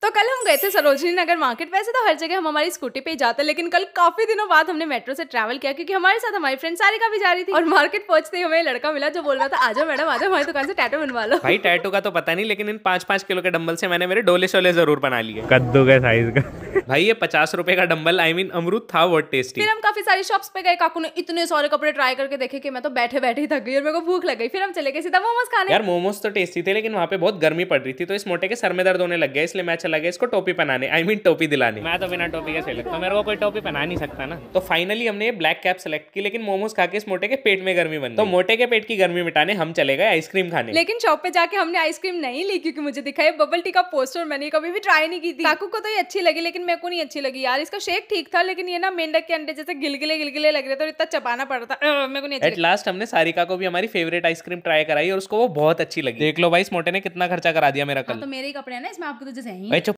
तो कल हम गए थे सरोजनी नगर मार्केट। वैसे तो हर जगह हम हमारी स्कूटी पे ही जाते हैं, लेकिन कल काफी दिनों बाद हमने मेट्रो से ट्रैवल किया क्योंकि हमारे साथ हमारी फ्रेंड सारिका भी जा रही थी। और मार्केट पहुंचते ही हमें लड़का मिला जो बोल रहा था आजा मैडम आजा, हमारी दुकान से टैटू बनवा लो। भाई टैटू का तो पता नहीं, लेकिन इन 5-5 किलो के डंबल से मैंने मेरे डोले शोले जरूर बना लिए, कद्दू के साइज का। भाई ये 50 रुपए का डंबल अमरूद था बहुत टेस्टी। फिर हम काफी सारी शॉप्स पे गए, काकू ने इतने सारे कपड़े ट्राई करके देखे कि मैं तो बैठे बैठे ही थक गई और मेरे को भूख लग गई। फिर हम चले गए सीधा मोमोज खाने। यार मोमोज तो टेस्टी थे, लेकिन वहाँ पे बहुत गर्मी पड़ रही थी, तो इस मोटे के सर में दर्द होने लग गया, इसलिए मैं चला गया इसको टोपी पहनाने, टोपी दिलाने। मैं तो बिना टोपी के सही लगता, मेरे को कोई टोपी पहना नहीं सकता ना। तो फाइनली हमने ये ब्लैक कैप सेलेक्ट की, लेकिन मोमोज खा के इस मोटे के पेट में गर्मी बन गई। तो मोटे के पेट की गर्मी मिटाने हम चले गए आइसक्रीम खाने। लेकिन शॉप पे जाके हमने आइसक्रीम नहीं ली क्योंकि मुझे दिखा है बबल टी का पोस्टर, मैंने कभी भी ट्राई नहीं की थी। काकू को तो ये अच्छी लगी लेकिन मेरे को नहीं अच्छी लगी यार। इसका शेक ठीक था, लेकिन ये ना मेंढक के अंडे जैसे गिलगिले लग रहे थे और इतना चबाना पड़ रहा था, मेरे को नहीं अच्छी लगी। एट लास्ट हमने सारिका को भी हमारी फेवरेट आइसक्रीम ट्राई कराई और उसको वो बहुत अच्छी लगी। देख लो भाई इस मोटे ने कितना खर्चा करा दिया मेरा कल। तो मेरे ही कपड़े हैं ना इसमें, आपको तो जैसे